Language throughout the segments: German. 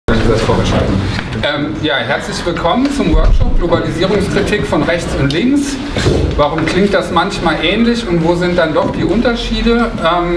Ja, herzlich willkommen zum Workshop Globalisierungskritik von rechts und links. Warum klingt das manchmal ähnlich und wo sind dann doch die Unterschiede?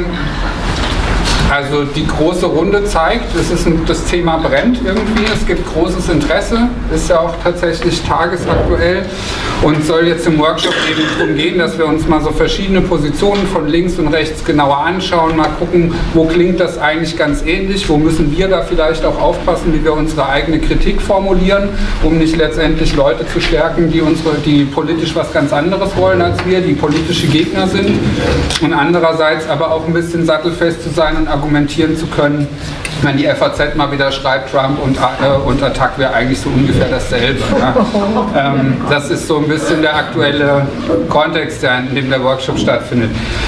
Also die große Runde zeigt, das Thema brennt irgendwie, es gibt großes Interesse, ist ja auch tatsächlich tagesaktuell und soll jetzt im Workshop eben darum gehen, dass wir uns mal so verschiedene Positionen von links und rechts genauer anschauen, mal gucken, wo klingt das eigentlich ganz ähnlich, wo müssen wir da vielleicht auch aufpassen, wie wir unsere eigene Kritik formulieren, um nicht letztendlich Leute zu stärken, die politisch was ganz anderes wollen als wir, die politische Gegner sind und andererseits aber auch ein bisschen sattelfest zu sein und argumentieren zu können, wenn die FAZ mal wieder schreibt, Trump und Attac wäre eigentlich so ungefähr dasselbe. Ja? Das ist so ein bisschen der aktuelle Kontext, in dem der Workshop stattfindet.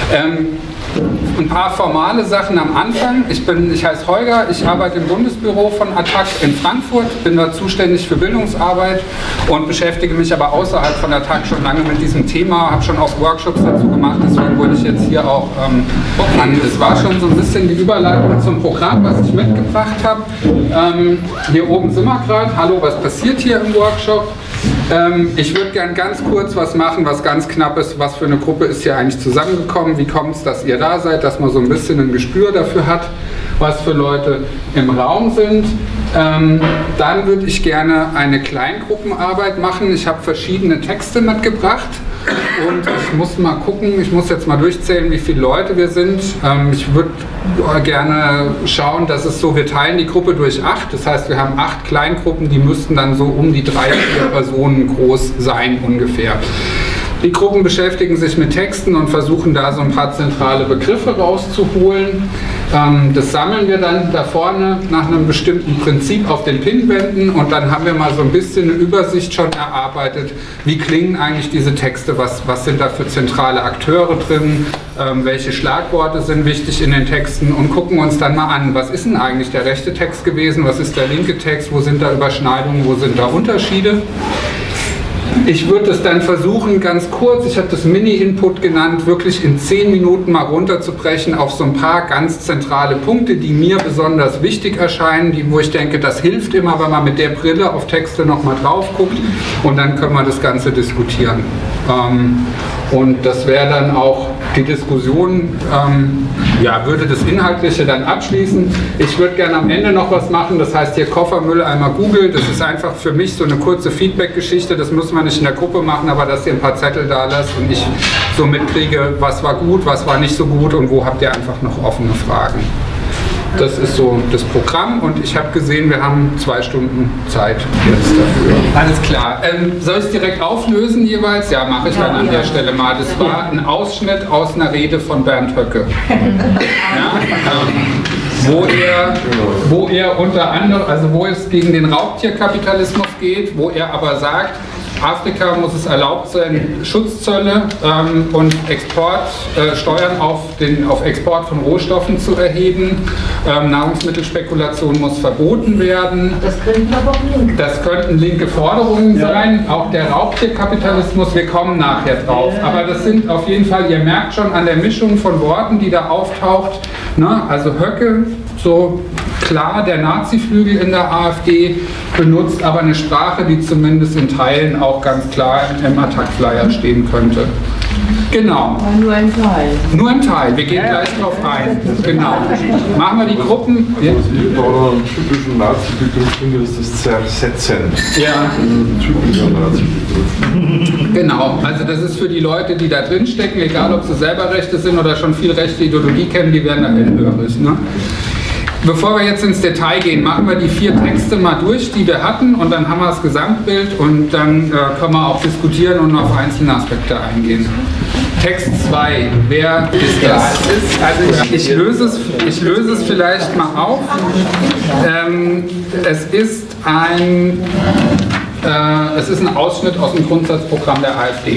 Ein paar formale Sachen am Anfang. Ich heiße Holger, ich arbeite im Bundesbüro von Attac in Frankfurt, bin dort zuständig für Bildungsarbeit und beschäftige mich aber außerhalb von Attac schon lange mit diesem Thema, habe schon auch Workshops dazu gemacht, deswegen wurde ich jetzt hier auch an. Das war schon so ein bisschen die Überleitung zum Programm, was ich mitgebracht habe. Hier oben sind wir gerade. Hallo, was passiert hier im Workshop? Ich würde gern ganz kurz was machen, was ganz knapp ist. Was für eine Gruppe ist hier eigentlich zusammengekommen? Wie kommt es, dass ihr da seid, dass man so ein bisschen ein Gespür dafür hat, was für Leute im Raum sind? Dann würde ich gerne eine Kleingruppenarbeit machen. Ich habe verschiedene Texte mitgebracht und ich muss mal gucken, ich muss jetzt mal durchzählen, wie viele Leute wir sind. Ich würde gerne schauen, dass es so, wir teilen die Gruppe durch 8, das heißt wir haben 8 Kleingruppen, die müssten dann so um die 3-4 Personen groß sein ungefähr. Die Gruppen beschäftigen sich mit Texten und versuchen da so ein paar zentrale Begriffe rauszuholen. Das sammeln wir dann da vorne nach einem bestimmten Prinzip auf den Pinnwänden und dann haben wir mal so ein bisschen eine Übersicht schon erarbeitet, wie klingen eigentlich diese Texte, was sind da für zentrale Akteure drin, welche Schlagworte sind wichtig in den Texten und gucken uns dann mal an, was ist denn eigentlich der rechte Text gewesen, was ist der linke Text, wo sind da Überschneidungen, wo sind da Unterschiede. Ich würde es dann versuchen, ganz kurz, ich habe das Mini-Input genannt, wirklich in 10 Minuten mal runterzubrechen auf so ein paar ganz zentrale Punkte, die mir besonders wichtig erscheinen, wo ich denke, das hilft immer, wenn man mit der Brille auf Texte nochmal drauf guckt und dann können wir das Ganze diskutieren. Und das wäre dann auch die Diskussion, würde das Inhaltliche dann abschließen. Ich würde gerne am Ende noch was machen, das heißt hier Koffermüll einmal Google, das ist einfach für mich so eine kurze Feedback-Geschichte, das muss man nicht in der Gruppe machen, aber dass ihr ein paar Zettel da lasst und ich so mitkriege, was war gut, was war nicht so gut und wo habt ihr einfach noch offene Fragen. Das ist so das Programm und ich habe gesehen, wir haben 2 Stunden Zeit jetzt dafür. Alles klar. Soll ich es direkt auflösen jeweils? Ja, mache ich dann an der Stelle mal. Das war ein Ausschnitt aus einer Rede von Bernd Höcke. Ja, wo er unter anderem, also wo es gegen den Raubtierkapitalismus geht, wo er aber sagt, Afrika muss es erlaubt sein, Schutzzölle und Steuern auf Export von Rohstoffen zu erheben. Nahrungsmittelspekulation muss verboten werden. Das könnten aber auch Linke. Das könnten linke Forderungen sein. Auch der Raubtierkapitalismus, wir kommen nachher drauf. Aber das sind auf jeden Fall, ihr merkt schon an der Mischung von Worten, die da auftaucht, ne? Also Höcke, so klar, der Nazi-Flügel in der AfD benutzt aber eine Sprache, die zumindest in Teilen auch ganz klar im Attac-Flyer stehen könnte. Genau. Aber nur ein Teil. Nur ein Teil, wir gehen gleich drauf ein. Genau. Machen wir die Gruppen. Ja. Einen typischen Nazi-Begriff finde, ist das Zersetzen. Ja. Ein typischer Nazi-Begriff. Genau, also das ist für die Leute, die da drin stecken, egal ob sie selber Rechte sind oder schon viel rechte Ideologie kennen, die werden da hellhörig. Ne? Bevor wir jetzt ins Detail gehen, machen wir die 4 Texte mal durch, die wir hatten und dann haben wir das Gesamtbild und dann können wir auch diskutieren und auf einzelne Aspekte eingehen. Text 2, wer ist das? Also ich löse es vielleicht mal auf. Es ist ein Ausschnitt aus dem Grundsatzprogramm der AfD.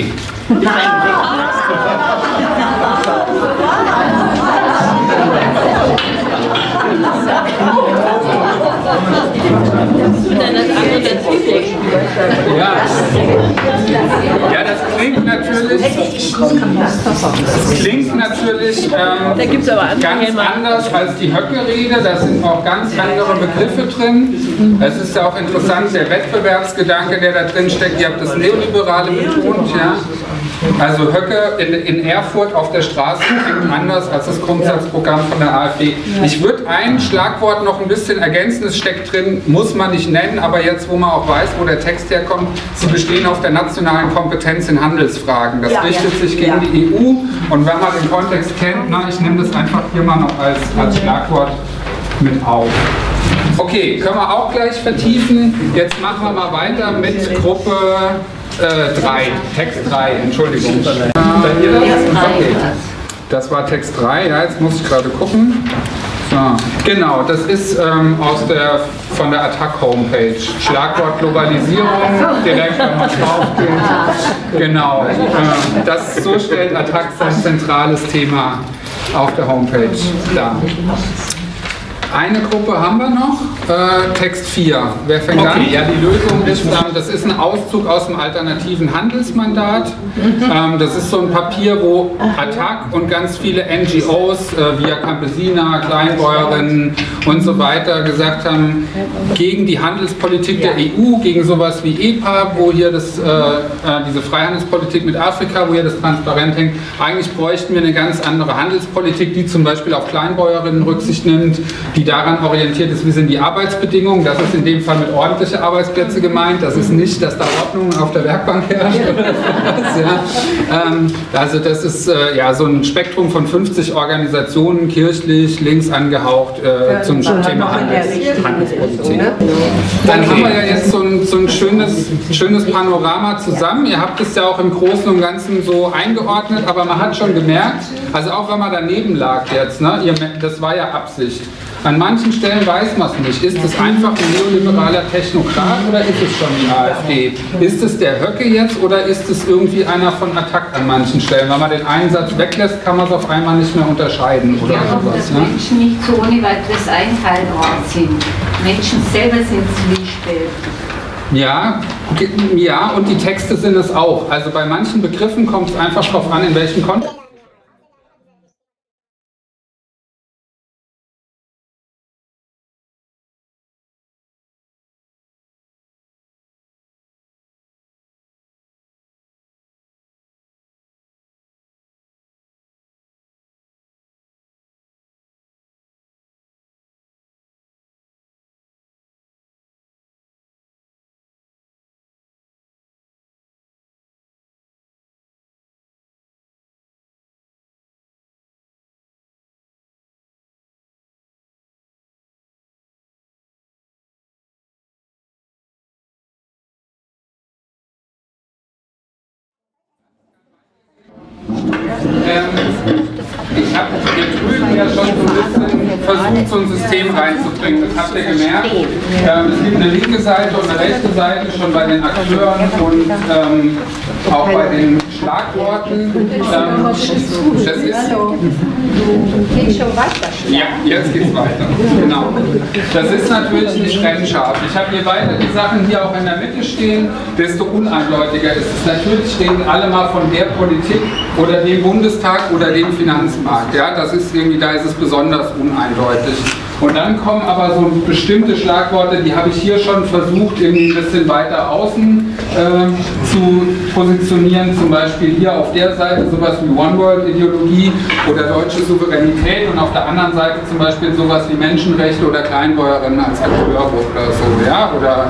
Ja, das klingt natürlich. Hätte ich Das klingt natürlich ganz anders als die Höcke-Rede, da sind auch ganz andere Begriffe drin. Es ist ja auch interessant, der Wettbewerbsgedanke, der da drin steckt, ihr habt das Neoliberale betont, ja. Also Höcke in Erfurt auf der Straße klingt anders als das Grundsatzprogramm von der AfD. Ich würde ein Schlagwort noch ein bisschen ergänzen, es steckt drin, muss man nicht nennen, aber jetzt, wo man auch weiß, wo der Text herkommt, sie bestehen auf der nationalen Kompetenz in Handelsfragen. Das richtet sich gegen die EU und wenn man den Kontext kennt, na, ich nehme das einfach hier mal noch als Schlagwort mit auf. Okay, können wir auch gleich vertiefen. Jetzt machen wir mal weiter mit Gruppe 3, Text 3, Entschuldigung. Seid ihr das? Okay. Das war Text 3, ja, jetzt muss ich gerade gucken. So, genau, das ist von der Attac-Homepage. Schlagwort Globalisierung, direkt wenn man drauf geht. Genau, so stellt Attac sein zentrales Thema auf der Homepage dar. Eine Gruppe haben wir noch, Text 4. Wer fängt an? Ja, die Lösung ist, das ist ein Auszug aus dem alternativen Handelsmandat. Das ist so ein Papier, wo Attac und ganz viele NGOs, Via Campesina, Kleinbäuerinnen und so weiter gesagt haben, gegen die Handelspolitik der EU, gegen sowas wie EPA, wo hier diese Freihandelspolitik mit Afrika, wo hier das transparent hängt. Eigentlich bräuchten wir eine ganz andere Handelspolitik, die zum Beispiel auf Kleinbäuerinnen Rücksicht nimmt, die daran orientiert ist, wie sind die Arbeitsbedingungen. Das ist in dem Fall mit ordentliche Arbeitsplätze gemeint. Das ist nicht, dass da Ordnung auf der Werkbank herrscht oder sowas. Ja. Also das ist so ein Spektrum von 50 Organisationen, kirchlich, links angehaucht, zum Thema Handelspolitik. Dann haben wir ja jetzt so ein schönes Panorama zusammen. Ihr habt es ja auch im Großen und Ganzen so eingeordnet, aber man hat schon gemerkt, also auch wenn man daneben lag jetzt, ne, das war ja Absicht. An manchen Stellen weiß man es nicht. Ist es einfach ein neoliberaler Technokrat oder ist es schon die AfD? Ist es der Höcke jetzt oder ist es irgendwie einer von Attac an manchen Stellen? Wenn man den einen Satz weglässt, kann man es auf einmal nicht mehr unterscheiden oder sowas. Dass Menschen nicht so ohne weiteres einteilbar sind. Menschen selber sind zwiespältig. Ja, und die Texte sind es auch. Also bei manchen Begriffen kommt es einfach darauf an, in welchem Kontext. Ich habe hier drüben ja schon so ein bisschen versucht, so ein System reinzubringen. Das habt ihr gemerkt. Es gibt eine linke Seite und eine rechte Seite schon bei den Akteuren und auch bei den Schlagworten. Das ist Geht schon weiter. ja, jetzt geht's weiter. Genau. Das ist natürlich nicht trennscharf. Ich habe je weiter die Sachen hier auch in der Mitte stehen, desto uneindeutiger ist es. Natürlich reden alle mal von der Politik oder dem Bundestag oder dem Finanzmarkt. Ja, das ist irgendwie, da ist es besonders uneindeutig. Und dann kommen aber so bestimmte Schlagworte, die habe ich hier schon versucht, irgendwie ein bisschen weiter außen zu positionieren. Zum Beispiel hier auf der Seite sowas wie One-World-Ideologie oder deutsche Souveränität und auf der anderen Seite zum Beispiel sowas wie Menschenrechte oder Kleinbäuerinnen als Akteure oder so. Ja? Oder,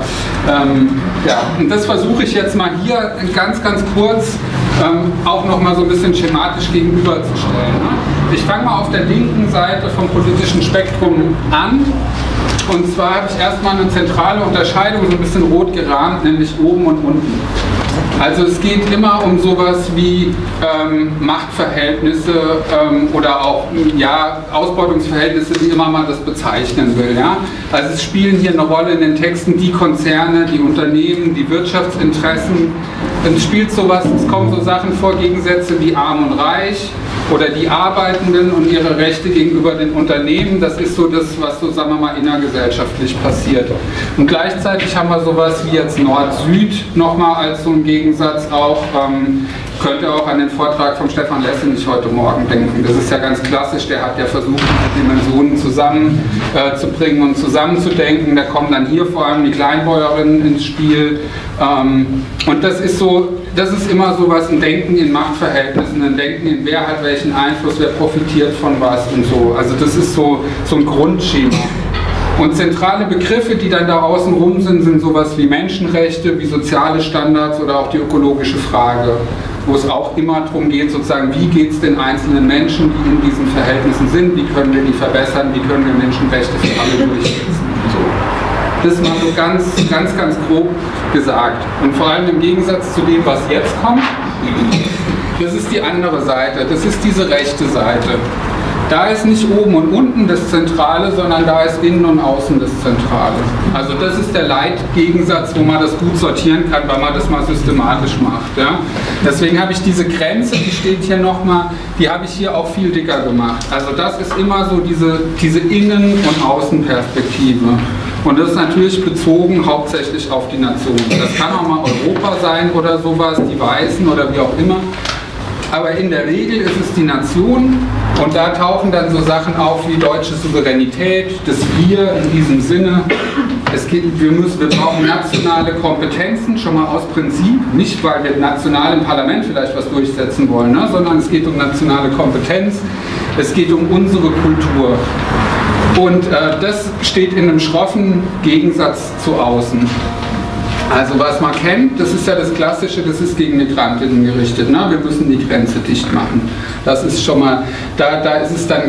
und das versuche ich jetzt mal hier ganz, ganz kurz auch nochmal so ein bisschen schematisch gegenüberzustellen. Ich fange mal auf der linken Seite vom politischen Spektrum an. Und zwar habe ich erstmal eine zentrale Unterscheidung, so ein bisschen rot gerahmt, nämlich oben und unten. Also es geht immer um sowas wie Machtverhältnisse oder auch Ausbeutungsverhältnisse, wie immer man das bezeichnen will. Ja? Also es spielen hier eine Rolle in den Texten die Konzerne, die Unternehmen, die Wirtschaftsinteressen. Es spielt sowas, es kommen so Sachen vor, Gegensätze wie arm und reich oder die Arbeitenden und ihre Rechte gegenüber den Unternehmen. Das ist so das, was so, sagen wir mal, innergesellschaftlich passiert. Und gleichzeitig haben wir sowas wie jetzt Nord-Süd nochmal als so ein Gegensatz auch. Könnte auch an den Vortrag von Stefan Lessenich heute Morgen denken. Das ist ja ganz klassisch, der hat ja versucht, diese Dimensionen zusammenzubringen und zusammenzudenken. Da kommen dann hier vor allem die Kleinbäuerinnen ins Spiel. Und das ist immer so was, ein Denken in Machtverhältnissen, ein Denken in wer hat welchen Einfluss, wer profitiert von was und so. Also das ist so ein Grundschema. Und zentrale Begriffe, die dann da außen rum sind sowas wie Menschenrechte, wie soziale Standards oder auch die ökologische Frage, wo es auch immer darum geht, sozusagen, wie geht es den einzelnen Menschen, die in diesen Verhältnissen sind, wie können wir die verbessern, wie können wir Menschenrechte für alle durchsetzen. So. Das mal so ganz grob gesagt. Und vor allem im Gegensatz zu dem, was jetzt kommt, das ist die andere Seite, das ist diese rechte Seite. Da ist nicht oben und unten das Zentrale, sondern da ist innen und außen das Zentrale. Also das ist der Leitgegensatz, wo man das gut sortieren kann, weil man das mal systematisch macht. Ja? Deswegen habe ich diese Grenze, die steht hier nochmal, die habe ich hier auch viel dicker gemacht. Also das ist immer so diese Innen- und Außenperspektive. Und das ist natürlich bezogen hauptsächlich auf die Nation. Das kann auch mal Europa sein oder sowas, die Weißen oder wie auch immer. Aber in der Regel ist es die Nation und da tauchen dann so Sachen auf wie deutsche Souveränität, das Wir in diesem Sinne. Wir brauchen nationale Kompetenzen, schon mal aus Prinzip, nicht weil wir national im Parlament vielleicht was durchsetzen wollen, ne, sondern es geht um nationale Kompetenz, es geht um unsere Kultur. Und das steht in einem schroffen Gegensatz zu außen. Also was man kennt, das ist ja das Klassische, das ist gegen Migrantinnen gerichtet. Ne? Wir müssen die Grenze dicht machen. Das ist schon mal, da ist es dann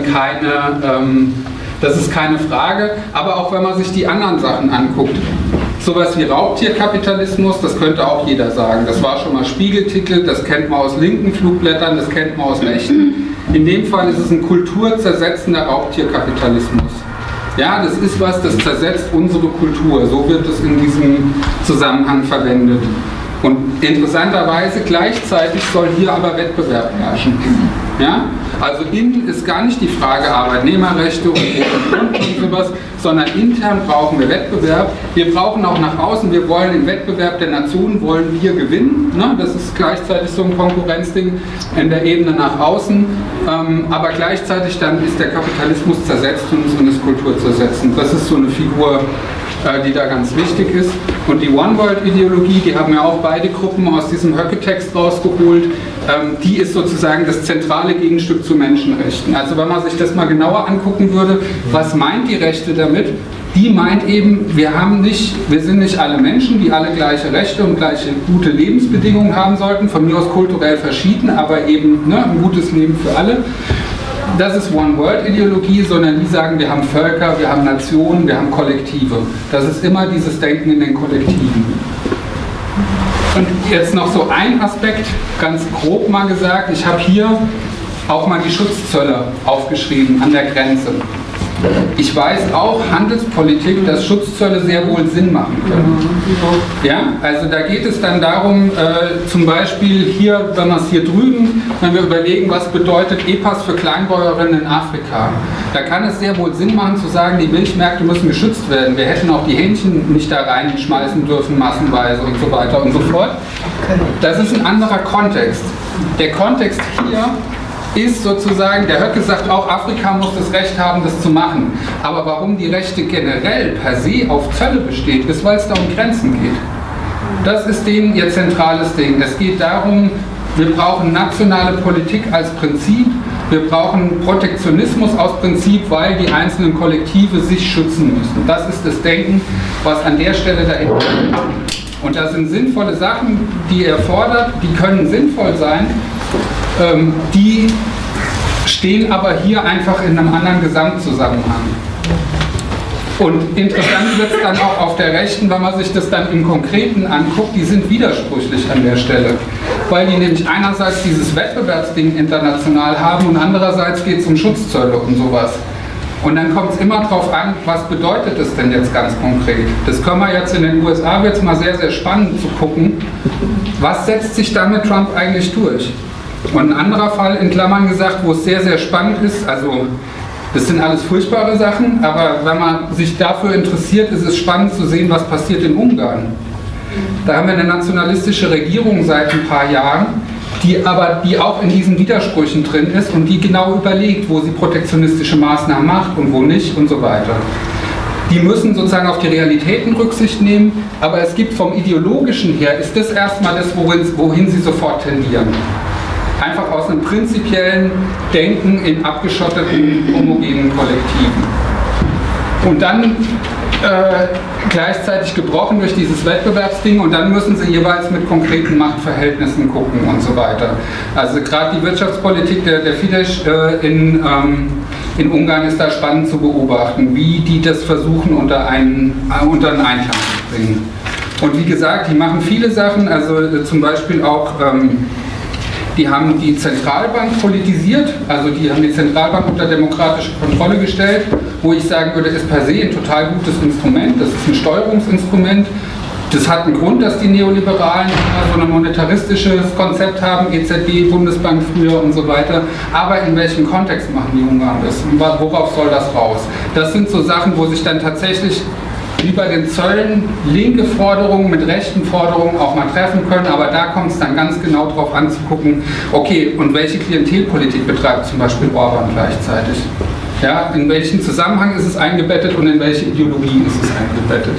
das ist keine Frage. Aber auch wenn man sich die anderen Sachen anguckt, sowas wie Raubtierkapitalismus, das könnte auch jeder sagen. Das war schon mal Spiegeltitel, das kennt man aus linken Flugblättern, das kennt man aus rechten. In dem Fall ist es ein kulturzersetzender Raubtierkapitalismus. Ja, das ist was, das zersetzt unsere Kultur. So wird es in diesem Zusammenhang verwendet. Und interessanterweise gleichzeitig soll hier aber Wettbewerb herrschen. Ja? Also innen ist gar nicht die Frage Arbeitnehmerrechte und sowas, sondern intern brauchen wir Wettbewerb. Wir brauchen auch nach außen, wir wollen im Wettbewerb der Nationen, wollen wir gewinnen. Ne? Das ist gleichzeitig so ein Konkurrenzding in der Ebene nach außen. Aber gleichzeitig dann ist der Kapitalismus zersetzt und ist Kultur zersetzend. Das ist so eine Figur, die da ganz wichtig ist. Und die One-World-Ideologie, die haben ja auch beide Gruppen aus diesem Höcke-Text rausgeholt, die ist sozusagen das zentrale Gegenstück zu Menschenrechten. Also wenn man sich das mal genauer angucken würde, was meint die Rechte damit? Die meint eben, wir sind nicht alle Menschen, die alle gleiche Rechte und gleiche gute Lebensbedingungen haben sollten, von mir aus kulturell verschieden, aber eben ein gutes Leben für alle. Das ist One-World-Ideologie, sondern die sagen, wir haben Völker, wir haben Nationen, wir haben Kollektive. Das ist immer dieses Denken in den Kollektiven. Und jetzt noch so ein Aspekt, ganz grob mal gesagt, ich habe hier auch mal die Schutzzölle aufgeschrieben an der Grenze. Ich weiß auch, Handelspolitik, dass Schutzzölle sehr wohl Sinn machen können. Ja, also da geht es dann darum, zum Beispiel hier, wenn wir es hier drüben, wenn wir überlegen, was bedeutet EPAS für Kleinbäuerinnen in Afrika, da kann es sehr wohl Sinn machen zu sagen, die Milchmärkte müssen geschützt werden. Wir hätten auch die Hähnchen nicht da reinschmeißen dürfen, massenweise und so weiter und so fort. Das ist ein anderer Kontext. Der Kontext hier ist sozusagen, der Höcke sagt auch, Afrika muss das Recht haben, das zu machen. Aber warum die Rechte generell per se auf Zölle besteht, ist, weil es da um Grenzen geht. Das ist denen ihr zentrales Ding. Es geht darum, wir brauchen nationale Politik als Prinzip, wir brauchen Protektionismus aus Prinzip, weil die einzelnen Kollektive sich schützen müssen. Das ist das Denken, was an der Stelle dahinter steht. Und das sind sinnvolle Sachen, die er fordert, die können sinnvoll sein, die stehen aber hier einfach in einem anderen Gesamtzusammenhang. Und interessant wird es dann auch auf der Rechten, wenn man sich das dann im Konkreten anguckt, die sind widersprüchlich an der Stelle. Weil die nämlich einerseits dieses Wettbewerbsding international haben und andererseits geht es um Schutzzölle und sowas. Und dann kommt es immer darauf an, was bedeutet das denn jetzt ganz konkret? Das können wir jetzt in den USA, wird es mal sehr, sehr spannend zu gucken, was setzt sich da mit Trump eigentlich durch? Und ein anderer Fall, in Klammern gesagt, wo es sehr, sehr spannend ist, also das sind alles furchtbare Sachen, aber wenn man sich dafür interessiert, ist es spannend zu sehen, was passiert in Ungarn. Da haben wir eine nationalistische Regierung seit ein paar Jahren, die auch in diesen Widersprüchen drin ist und die genau überlegt, wo sie protektionistische Maßnahmen macht und wo nicht und so weiter. Die müssen sozusagen auf die Realitäten Rücksicht nehmen, aber es gibt vom Ideologischen her, ist das erstmal das, wohin sie sofort tendieren. Einfach aus einem prinzipiellen Denken in abgeschotteten, homogenen Kollektiven. Und dann gleichzeitig gebrochen durch dieses Wettbewerbsding und dann müssen sie jeweils mit konkreten Machtverhältnissen gucken und so weiter. Also gerade die Wirtschaftspolitik der Fidesz in Ungarn ist da spannend zu beobachten, wie die das versuchen unter einen Einklang zu bringen. Und wie gesagt, die machen viele Sachen, also zum Beispiel auch die haben die Zentralbank politisiert, also die haben die Zentralbank unter demokratische Kontrolle gestellt, wo ich sagen würde, ist per se ein total gutes Instrument, das ist ein Steuerungsinstrument. Das hat einen Grund, dass die Neoliberalen immer so ein monetaristisches Konzept haben, EZB, Bundesbank früher und so weiter. Aber in welchem Kontext machen die Ungarn das? Und worauf soll das raus? Das sind so Sachen, wo sich dann tatsächlich wie bei den Zöllen linke Forderungen mit rechten Forderungen auch mal treffen können, aber da kommt es dann ganz genau darauf anzugucken, okay, und welche Klientelpolitik betreibt zum Beispiel Orban gleichzeitig? Ja, in welchen Zusammenhang ist es eingebettet und in welche Ideologie ist es eingebettet?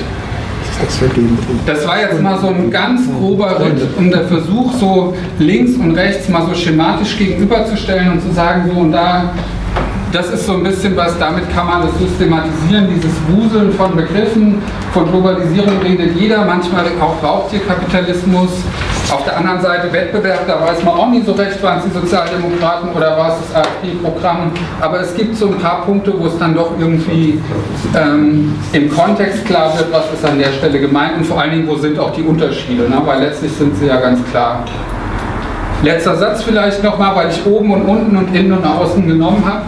Das war jetzt mal so ein ganz grober Ritt und der Versuch, so links und rechts mal so schematisch gegenüberzustellen und zu sagen, so und da, das ist so ein bisschen was, damit kann man das systematisieren, dieses Wuseln von Begriffen, von Globalisierung redet jeder, manchmal auch Raubtierkapitalismus. Auf der anderen Seite Wettbewerb, da weiß man auch nicht so recht, waren es die Sozialdemokraten oder war es das AfD-Programm. Aber es gibt so ein paar Punkte, wo es dann doch irgendwie im Kontext klar wird, was ist an der Stelle gemeint und vor allen Dingen, wo sind auch die Unterschiede, ne? Weil letztlich sind sie ja ganz klar. Letzter Satz vielleicht nochmal, weil ich oben und unten und innen und außen genommen habe.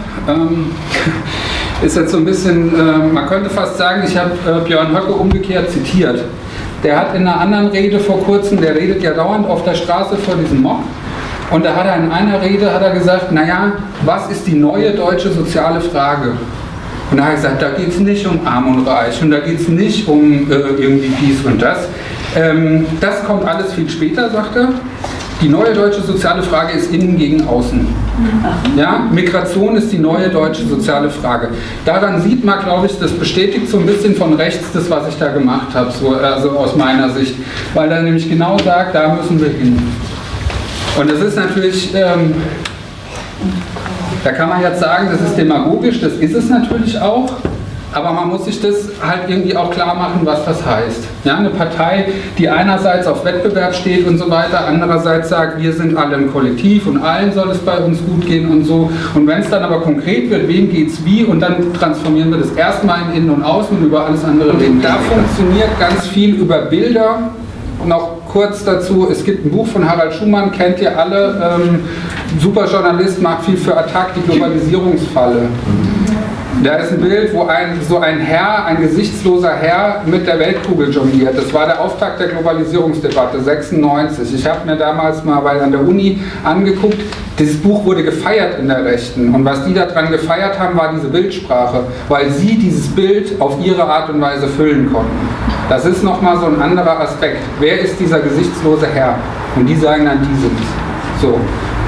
Ist jetzt so ein bisschen, man könnte fast sagen, ich habe Björn Höcke umgekehrt zitiert. Der hat in einer anderen Rede vor kurzem, der redet ja dauernd auf der Straße vor diesem Mob, und da hat er in einer Rede gesagt, naja, was ist die neue deutsche soziale Frage? Und da hat er gesagt, da geht es nicht um Arm und Reich und da geht es nicht um irgendwie dies und das. Das kommt alles viel später, sagt er. Die neue deutsche soziale Frage ist innen gegen außen. Ja? Migration ist die neue deutsche soziale Frage. Daran sieht man, glaube ich, das bestätigt so ein bisschen von rechts das, was ich da gemacht habe, so, also aus meiner Sicht. Weil er nämlich genau sagt, da müssen wir hin. Und das ist natürlich, da kann man jetzt sagen, das ist demagogisch, das ist es natürlich auch. Aber man muss sich das halt irgendwie auch klar machen, was das heißt. Ja, eine Partei, die einerseits auf Wettbewerb steht und so weiter, andererseits sagt, wir sind alle im Kollektiv und allen soll es bei uns gut gehen und so. Und wenn es dann aber konkret wird, wem geht's wie, und dann transformieren wir das erstmal in Innen und Außen und über alles andere reden. Da funktioniert ganz viel über Bilder. Noch kurz dazu, es gibt ein Buch von Harald Schumann, kennt ihr alle, super Journalist, macht viel für Attac, die Globalisierungsfalle. Da ist ein Bild, wo ein Herr, ein gesichtsloser Herr mit der Weltkugel jongliert. Das war der Auftakt der Globalisierungsdebatte, 96. Ich habe mir damals mal an der Uni angeguckt, dieses Buch wurde gefeiert in der Rechten. Und was die daran gefeiert haben, war diese Bildsprache, weil sie dieses Bild auf ihre Art und Weise füllen konnten. Das ist nochmal so ein anderer Aspekt. Wer ist dieser gesichtslose Herr? Und die sagen dann, die sind es. So.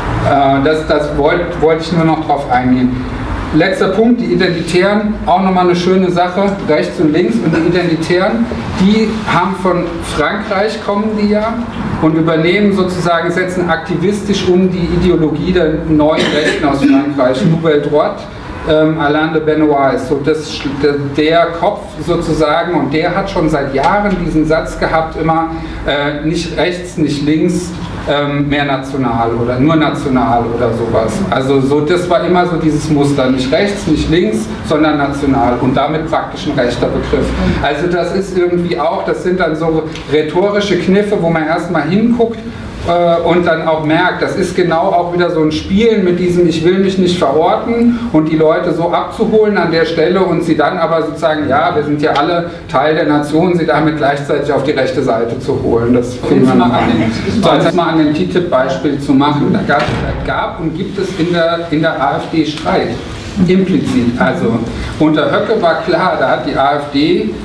Das wollte ich nur noch drauf eingehen. Letzter Punkt, die Identitären, auch nochmal eine schöne Sache, rechts und links. Und die Identitären, die haben von Frankreich, kommen die ja, und übernehmen sozusagen, setzen aktivistisch um die Ideologie der neuen Rechten aus Frankreich, Nouvelle Droite. Alain de Benoit ist so der Kopf sozusagen, und der hat schon seit Jahren diesen Satz gehabt, immer nicht rechts, nicht links, mehr national oder nur national oder sowas. Also so, das war immer so dieses Muster, nicht rechts, nicht links, sondern national, und damit praktisch ein rechter Begriff. Also das ist irgendwie auch, das sind dann so rhetorische Kniffe, wo man erstmal hinguckt und dann auch merkt, das ist genau auch wieder so ein Spielen mit diesem, ich will mich nicht verorten, und die Leute so abzuholen an der Stelle und sie dann aber sozusagen, ja, wir sind ja alle Teil der Nation, sie damit gleichzeitig auf die rechte Seite zu holen. Das fing man mal an dem TTIP-Beispiel zu machen. Da gab und gibt es in der AfD Streit. Implizit. Also unter Höcke war klar, da hat die AfD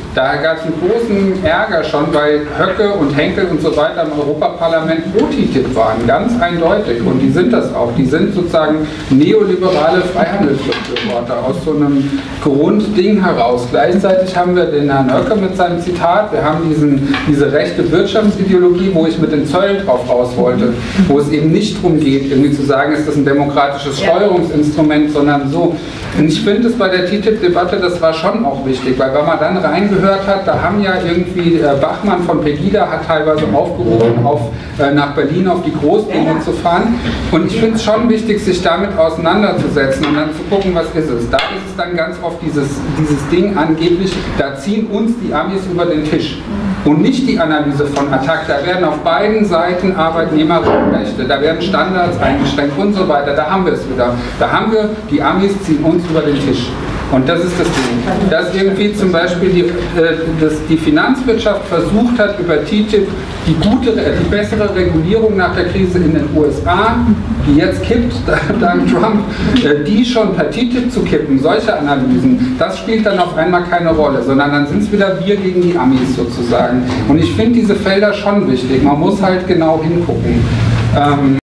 Da gab es einen großen Ärger schon, weil Höcke und Henkel und so weiter im Europaparlament pro TTIP waren, ganz eindeutig. Und die sind das auch. Die sind sozusagen neoliberale Freihandelsbefürworter aus so einem Grundding heraus. Gleichzeitig haben wir den Herrn Höcke mit seinem Zitat, wir haben diese rechte Wirtschaftsideologie, wo ich mit den Zöllen drauf raus wollte, wo es eben nicht darum geht, irgendwie zu sagen, ist das ein demokratisches Steuerungsinstrument, sondern so. Und ich finde es bei der TTIP-Debatte, das war schon auch wichtig, weil wenn man dann reingehört hat, da haben ja irgendwie Bachmann von Pegida hat teilweise aufgerufen, nach Berlin auf die Großdinge zu fahren. Und ich finde es schon wichtig, sich damit auseinanderzusetzen und dann zu gucken, was ist es. Da ist es dann ganz oft dieses Ding angeblich, da ziehen uns die Amis über den Tisch. Und nicht die Analyse von Attac. Da werden auf beiden Seiten Arbeitnehmerrechte, da werden Standards eingeschränkt und so weiter. Da haben wir es wieder. Da haben wir, die Amis ziehen uns über den Tisch. Und das ist das Ding. Dass irgendwie zum Beispiel die Finanzwirtschaft versucht hat, über TTIP die bessere Regulierung nach der Krise in den USA, die jetzt kippt, dank Trump, die schon per TTIP zu kippen, solche Analysen, das spielt dann auf einmal keine Rolle, sondern dann sind es wieder wir gegen die Amis sozusagen. Und ich finde diese Felder schon wichtig. Man muss halt genau hingucken.